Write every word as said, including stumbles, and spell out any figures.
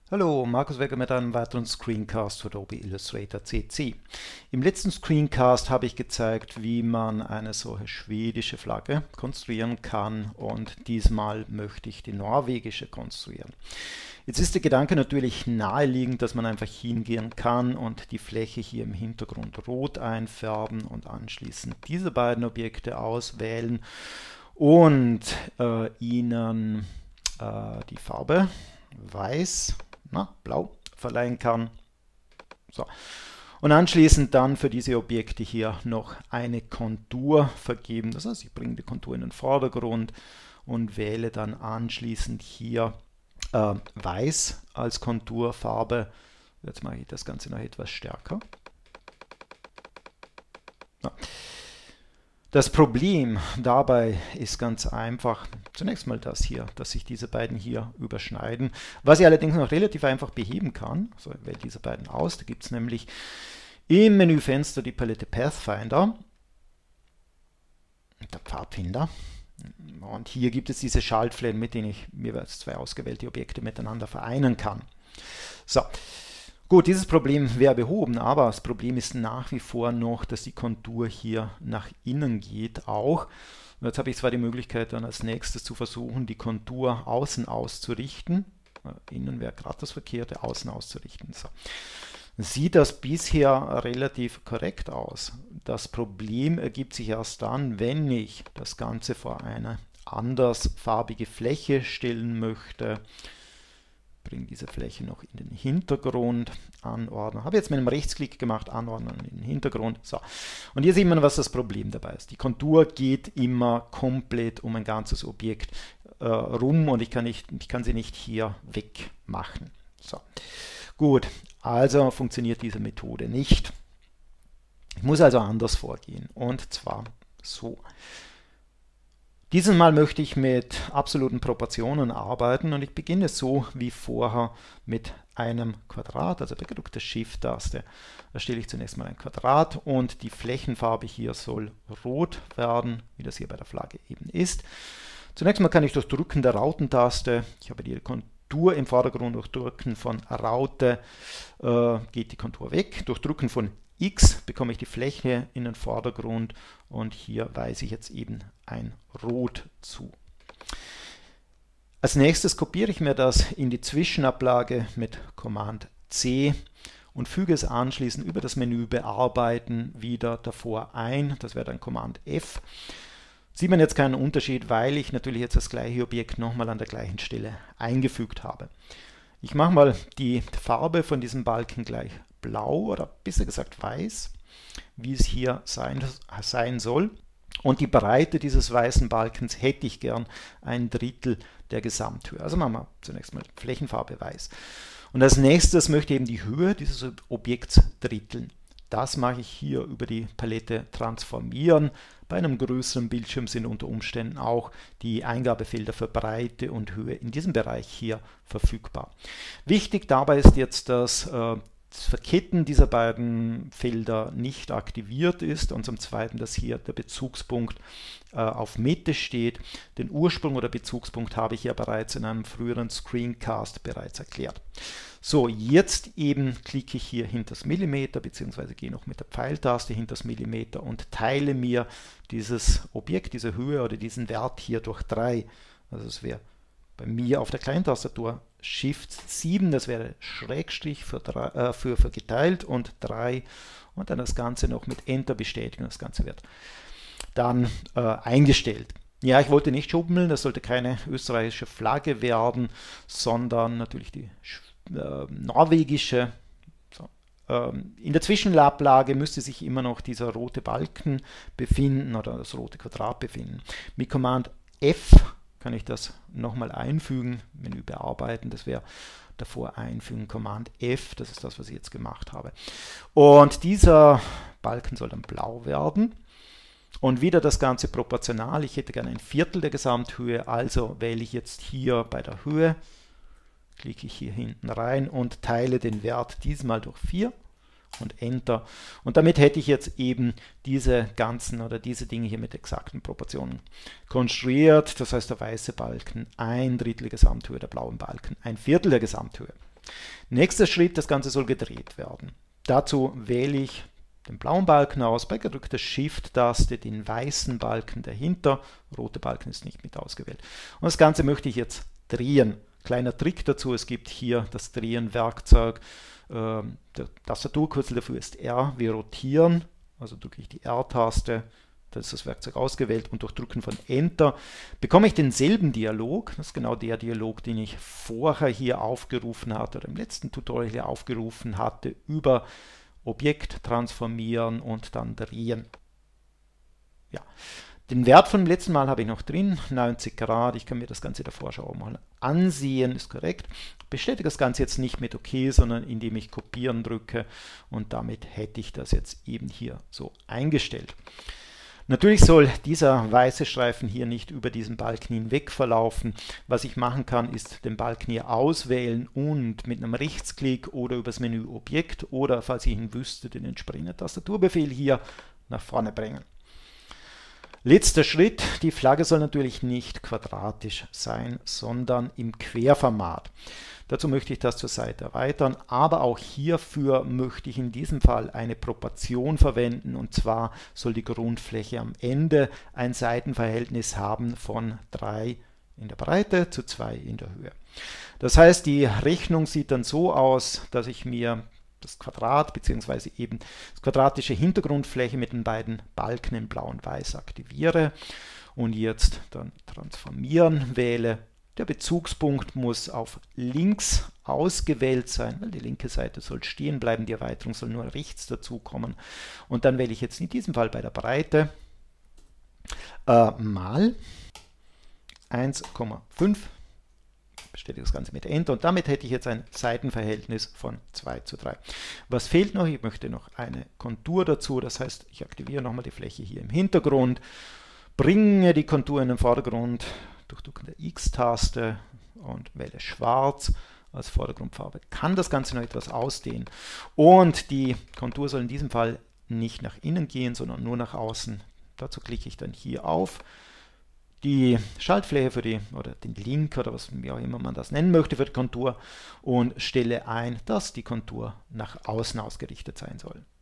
Hallo, Markus Wecker mit einem weiteren Screencast für Adobe Illustrator C C. Im letzten Screencast habe ich gezeigt, wie man eine solche schwedische Flagge konstruieren kann, und diesmal möchte ich die norwegische konstruieren. Jetzt ist der Gedanke natürlich naheliegend, dass man einfach hingehen kann und die Fläche hier im Hintergrund rot einfärben und anschließend diese beiden Objekte auswählen und äh, ihnen äh, die Farbe weiß, na, blau verleihen kann. So. Und anschließend dann für diese Objekte hier noch eine Kontur vergeben. Das heißt, ich bringe die Kontur in den Vordergrund und wähle dann anschließend hier äh, weiß als Konturfarbe. Jetzt mache ich das Ganze noch etwas stärker. Ja. Das Problem dabei ist ganz einfach, zunächst mal das hier, dass sich diese beiden hier überschneiden, was ich allerdings noch relativ einfach beheben kann. So, ich wähle diese beiden aus, da gibt es nämlich im Menüfenster die Palette Pathfinder, der Pfadfinder, und hier gibt es diese Schaltflächen, mit denen ich jeweils zwei ausgewählte Objekte miteinander vereinen kann. So. Gut, dieses Problem wäre behoben, aber das Problem ist nach wie vor noch, dass die Kontur hier nach innen geht auch. Und jetzt habe ich zwar die Möglichkeit, dann als nächstes zu versuchen, die Kontur außen auszurichten. Innen wäre gerade das Verkehrte, außen auszurichten. So. Sieht das bisher relativ korrekt aus. Das Problem ergibt sich erst dann, wenn ich das Ganze vor eine andersfarbige Fläche stellen möchte. Bringe diese Fläche noch in den Hintergrund, anordnen. Habe jetzt mit einem Rechtsklick gemacht, anordnen in den Hintergrund. So. Und hier sieht man, was das Problem dabei ist. Die Kontur geht immer komplett um ein ganzes Objekt äh, rum und ich kann, nicht, ich kann sie nicht hier wegmachen. So. Gut, also funktioniert diese Methode nicht. Ich muss also anders vorgehen, und zwar so. Dieses Mal möchte ich mit absoluten Proportionen arbeiten, und ich beginne so wie vorher mit einem Quadrat, also bei gedrückter Shift-Taste erstelle ich zunächst mal ein Quadrat und die Flächenfarbe hier soll rot werden, wie das hier bei der Flagge eben ist. Zunächst mal kann ich durch Drücken der Rautentaste, ich habe die Kontur im Vordergrund, durch Drücken von Raute äh, geht die Kontur weg, durch Drücken von X bekomme ich die Fläche in den Vordergrund, und hier weise ich jetzt eben ein Rot zu. Als nächstes kopiere ich mir das in die Zwischenablage mit Command C und füge es anschließend über das Menü Bearbeiten wieder davor ein. Das wäre dann Command F. Sieht man jetzt keinen Unterschied, weil ich natürlich jetzt das gleiche Objekt nochmal an der gleichen Stelle eingefügt habe. Ich mache mal die Farbe von diesem Balken gleich blau oder besser gesagt weiß, wie es hier sein, sein soll. Und die Breite dieses weißen Balkens hätte ich gern ein Drittel der Gesamthöhe. Also machen wir zunächst mal Flächenfarbe weiß. Und als nächstes möchte ich eben die Höhe dieses Objekts dritteln. Das mache ich hier über die Palette Transformieren. Bei einem größeren Bildschirm sind unter Umständen auch die Eingabefelder für Breite und Höhe in diesem Bereich hier verfügbar. Wichtig dabei ist jetzt, dass äh, das Verketten dieser beiden Felder nicht aktiviert ist, und zum Zweiten, dass hier der Bezugspunkt äh, auf Mitte steht. Den Ursprung oder Bezugspunkt habe ich ja bereits in einem früheren Screencast bereits erklärt. So, jetzt eben klicke ich hier hinter das Millimeter, beziehungsweise gehe noch mit der Pfeiltaste hinter das Millimeter und teile mir dieses Objekt, diese Höhe oder diesen Wert hier durch drei. Also es wäre bei mir auf der Kleintastatur Shift sieben, das wäre Schrägstrich für, drei, äh, für, für geteilt und drei, und dann das Ganze noch mit Enter bestätigen. Das Ganze wird dann äh, eingestellt. Ja, ich wollte nicht schummeln, das sollte keine österreichische Flagge werden, sondern natürlich die äh, norwegische. So. Ähm, in der Zwischenablage müsste sich immer noch dieser rote Balken befinden oder das rote Quadrat befinden. Mit Command F kann ich das nochmal einfügen, Menü bearbeiten, das wäre davor einfügen, Command F, das ist das, was ich jetzt gemacht habe. Und dieser Balken soll dann blau werden. Und wieder das Ganze proportional, ich hätte gerne ein Viertel der Gesamthöhe, also wähle ich jetzt hier bei der Höhe, klicke ich hier hinten rein und teile den Wert diesmal durch vier. Und Enter. Und damit hätte ich jetzt eben diese ganzen oder diese Dinge hier mit exakten Proportionen konstruiert. Das heißt, der weiße Balken ein Drittel der Gesamthöhe, der blaue Balken ein Viertel der Gesamthöhe. Nächster Schritt, das Ganze soll gedreht werden. Dazu wähle ich den blauen Balken aus, bei gedrückter Shift-Taste den weißen Balken dahinter, rote Balken ist nicht mit ausgewählt. Und das Ganze möchte ich jetzt drehen. Kleiner Trick dazu, es gibt hier das Drehen-Werkzeug, ähm, der Tastaturkürzel dafür ist R, wir rotieren, also drücke ich die R-Taste, da ist das Werkzeug ausgewählt und durch Drücken von Enter bekomme ich denselben Dialog, das ist genau der Dialog, den ich vorher hier aufgerufen hatte oder im letzten Tutorial hier aufgerufen hatte, über Objekt transformieren und dann drehen. Ja. Den Wert vom letzten Mal habe ich noch drin, neunzig Grad. Ich kann mir das Ganze in der Vorschau mal ansehen, ist korrekt. Bestätige das Ganze jetzt nicht mit OK, sondern indem ich Kopieren drücke und damit hätte ich das jetzt eben hier so eingestellt. Natürlich soll dieser weiße Streifen hier nicht über diesen Balken hinweg verlaufen. Was ich machen kann, ist den Balken hier auswählen und mit einem Rechtsklick oder übers Menü Objekt oder, falls ich ihn wüsste, den entsprechenden Tastaturbefehl hier nach vorne bringen. Letzter Schritt, die Flagge soll natürlich nicht quadratisch sein, sondern im Querformat. Dazu möchte ich das zur Seite erweitern, aber auch hierfür möchte ich in diesem Fall eine Proportion verwenden, und zwar soll die Grundfläche am Ende ein Seitenverhältnis haben von drei in der Breite zu zwei in der Höhe. Das heißt, die Rechnung sieht dann so aus, dass ich mir das Quadrat bzw. eben das quadratische Hintergrundfläche mit den beiden Balken in blau und weiß aktiviere und jetzt dann transformieren wähle. Der Bezugspunkt muss auf links ausgewählt sein, weil die linke Seite soll stehen bleiben, die Erweiterung soll nur rechts dazukommen. Und dann wähle ich jetzt in diesem Fall bei der Breite äh, mal eins Komma fünf. Bestätige das Ganze mit Enter und damit hätte ich jetzt ein Seitenverhältnis von zwei zu drei. Was fehlt noch? Ich möchte noch eine Kontur dazu, das heißt, ich aktiviere nochmal die Fläche hier im Hintergrund, bringe die Kontur in den Vordergrund durch Drücken der X-Taste und wähle Schwarz als Vordergrundfarbe. Kann das Ganze noch etwas ausdehnen und die Kontur soll in diesem Fall nicht nach innen gehen, sondern nur nach außen. Dazu klicke ich dann hier auf die Schaltfläche für die, oder den Link oder was wie auch immer man das nennen möchte für die Kontur und stelle ein, dass die Kontur nach außen ausgerichtet sein soll.